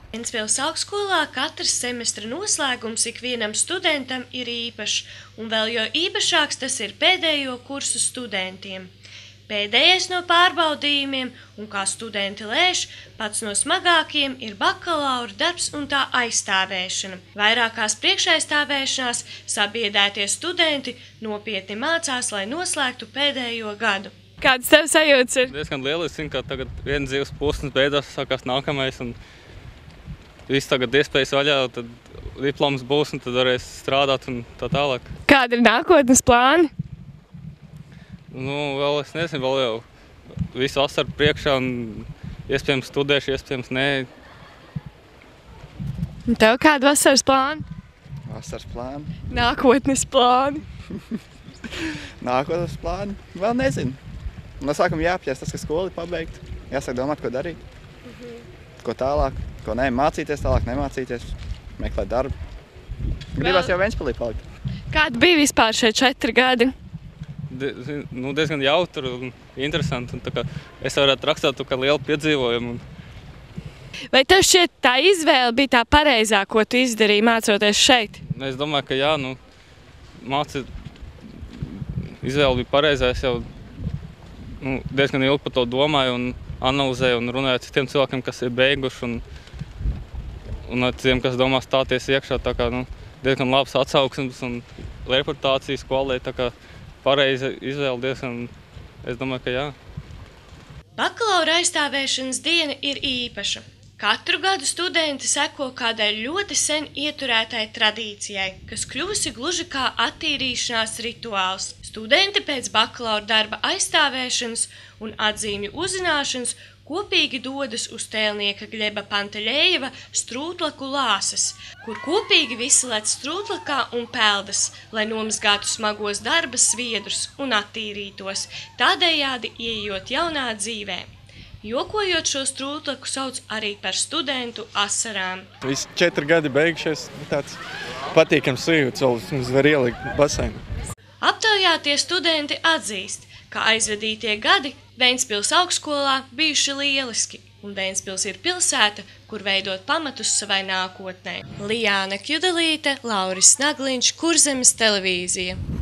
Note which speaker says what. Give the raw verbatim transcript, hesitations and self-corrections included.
Speaker 1: Ventspils augstskolā katrs semestra noslēgums ikvienam studentam ir īpašs, un vēl jo īpašāks tas ir pēdējo kursu studentiem. Pēdējais no pārbaudījumiem, un kā studenti lēš, pats no smagākiem ir bakalaura darbs un tā aizstāvēšana. Vairākās priekšaizstāvēšanās sabiedētie studenti nopietni mācās, lai noslēgtu pēdējo gadu.
Speaker 2: Kādas tev sajūtas ir?
Speaker 3: Diezgan lieliski, ka tagad viens dzīves posms beidzās, sākās nākamais, un viss tagad iespējas vaļā, tad diploms būs, un tad varēs strādāt un tā tālāk.
Speaker 2: Kādi ir nākotnes plāni?
Speaker 3: Nu, vēl es nezinu, vēl jau visu vasaru priekšā, un iespējams studēšu, iespējams nē.
Speaker 2: Un tev kādi vasaras plāni?
Speaker 4: Vasaras plāni?
Speaker 2: Nākotnes plāni?
Speaker 4: Nākotnes plāni? Vēl nezinu. No sākuma jāapjās tas, ka skolu ir pabeigta. Jāsāk domāt, ko darīt. Mhm. Ko tālāk, ko ne, mācīties tālāk, nemācīties, meklēt darbu. Gribās
Speaker 2: Vēl...
Speaker 4: jau Ventspilī palikt.
Speaker 2: Kādi bija vispār šie četri gadi?
Speaker 3: De, nu, diezgan jautri un interesanti. Un tā kā es varētu rakstāt to kā lielu piedzīvojumu. Un...
Speaker 2: Vai tev šķiet tā izvēle bija tā pareizā, ko tu izdarīji mācoties šeit?
Speaker 3: Es domāju, ka jā, nu, māci... izvēle bija pareizā. Es jau nu, diezgan ilgi par to domāju un analizēju un runāju ar citiem cilvēkiem, kas ir beiguši un, un ar citiem, kas domā stāties iekšā. Tā kā, nu, diezgan labs atsauksmes un reputācijas kvalitāte, tā kā pareiza izvēle diezgan, es domāju, ka jā.
Speaker 1: Bakalaura aizstāvēšanas diena ir īpaša. Katru gadu studenti seko kādai ļoti sen ieturētai tradīcijai, kas kļuvusi gluži kā attīrīšanās rituāls. Studenti pēc bakalaura darba aizstāvēšanas un atzīmju uzzināšanas kopīgi dodas uz tēlnieka Gļeba Panteļejeva strūtlaku lāses, kur kopīgi visi lec strūtlakā un peldas, lai nomazgātu smagos darba sviedrus un attīrītos, tādējādi ieejot jaunā dzīvē. Jokojot šo strūtlaku sauc arī par studentu asarām.
Speaker 5: Visi četri gadi beigušies, tāds patīkams sajūts, vēl mums var ielikt baseinu.
Speaker 1: Aptaujātie studenti atzīst, ka aizvadītie gadi Ventspils augstskolā bijuši lieliski, un Ventspils ir pilsēta, kur veidot pamatus savai nākotnē. Lijāna Kjudelīte, Lauris Snagliņš, Kurzemes televīzija.